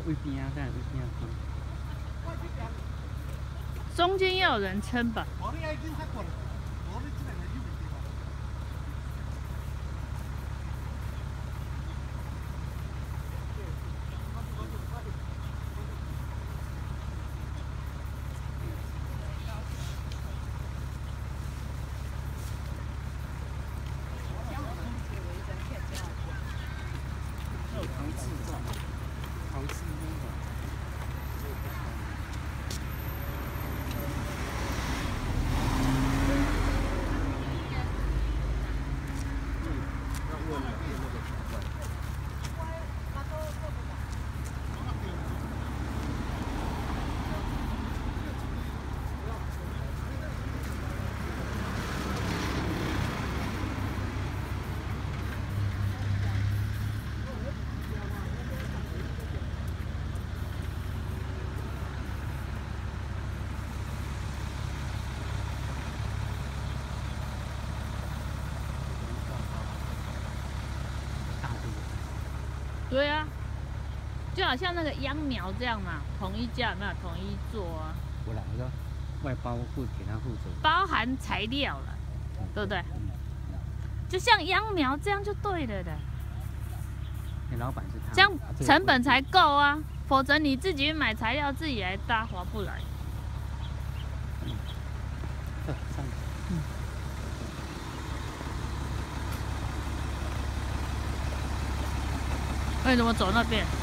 位边啊，在位边啊。 中间要有人撑吧。对啊，就好像那个秧苗这样嘛，同一家有没有统一做啊？ 我来个外包给他负责， 包含材料了，对不对？就像秧苗这样就对了的。 老板是他， 这样成本才够啊，否则你自己买材料自己来搭划不来。 上。 为什么走那边？